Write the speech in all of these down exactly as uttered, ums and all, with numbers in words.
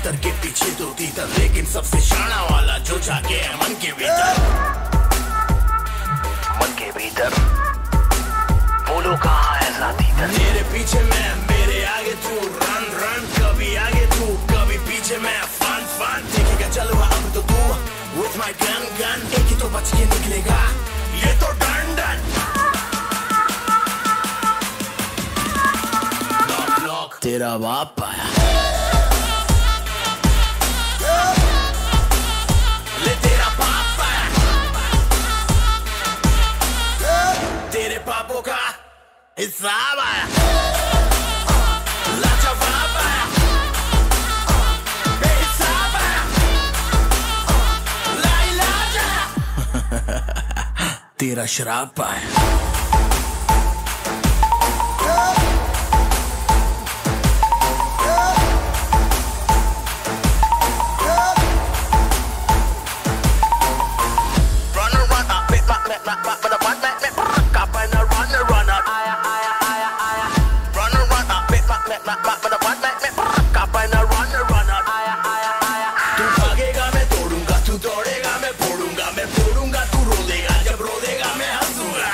तीतर के पीछे दो तीतर, लेकिन सबसे शाना वाला जो जाके है मन के भीतर। मन के भीतर बोलो कहाँ है सा तीतर। तेरे पीछे मैं, मेरे आगे तू, रन रन, कभी आगे तू कभी पीछे मैं, फन फन। देखेगा चलो अब तो तू with my gun gun, एक ही तो बच के निकलेगा ये तो डन डन। लॉक लॉक तेरा बाप आया, ले तेरा बाप आया, तेरे पापों का हिसाब आया, लाजवाब आया, बेहिसाब आया, लाइलाज आया, तेरा शराब आया। तू भागेगा मैं तोड़ूंगा, तू दौड़ेगा मैं फोड़ूंगा, मैं फोड़ूंगा तू रो देगा, जब रो देगा मैं हंसूंगा।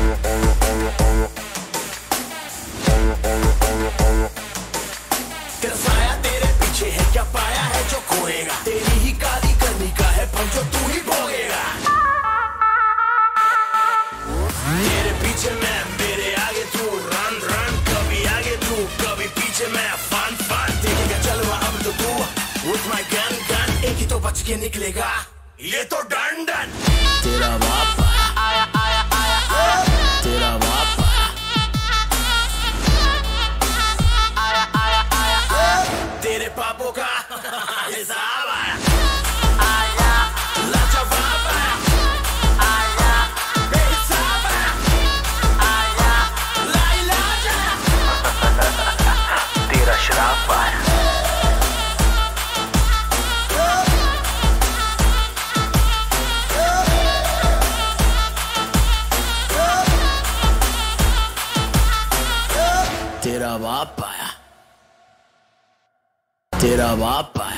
तेरा साया तेरे पीछे है, क्या पाया है जो खोएगा, तेरी ही काली करनी का है फल जो तू ही भोगेगा। तेरे पीछे मैं, मेरे आगे तू, रन रन, कभी आगे तू कभी पीछे मैं, फन फन। देखेगा चलो अब तो तू with my gun gun, एक ही तो बच के निकलेगा ये तो डन डन। तेरा बाप आया, आया आया आया, तेरा बाप आया, आया आया आया आया, तेरे पापों का हिसाब आया, आया लाजवाब आया, आया बेहिसाब आया, आया लाइलाज आया, तेरा शराब आया। तेरा बाप आया, तेरा बाप आया।